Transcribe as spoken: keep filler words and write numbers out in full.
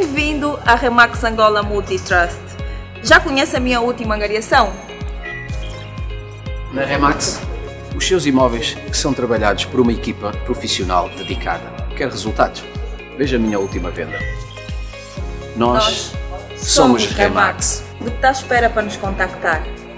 Bem-vindo à Remax Angola Multitrust. Já conhece a minha última angariação? Na Remax, os seus imóveis são trabalhados por uma equipa profissional dedicada. Quer resultados? Veja a minha última venda. Nós, Nós somos Remax. O que está à espera para nos contactar?